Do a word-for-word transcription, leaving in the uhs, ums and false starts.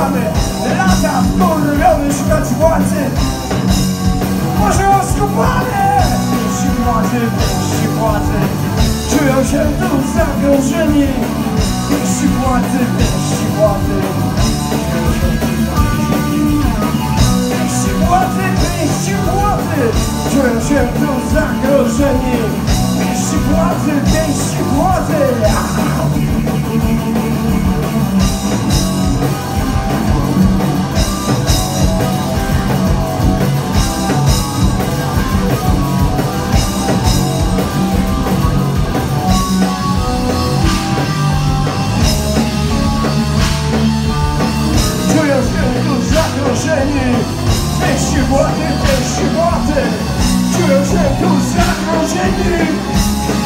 mamy lata wkurwiony szukać władzy. Może oskubane pięści władzy, pięści władzy czują się tu zagrożeni. Pięści władzy, pięści władzy pięści władzy, pięści władzy czują się tu zagrożeni. Pięści władzy, pięści władzy. Czują się tu zagrożeni. Pięści władzy, pięści władzy czują się tu zagrożeni.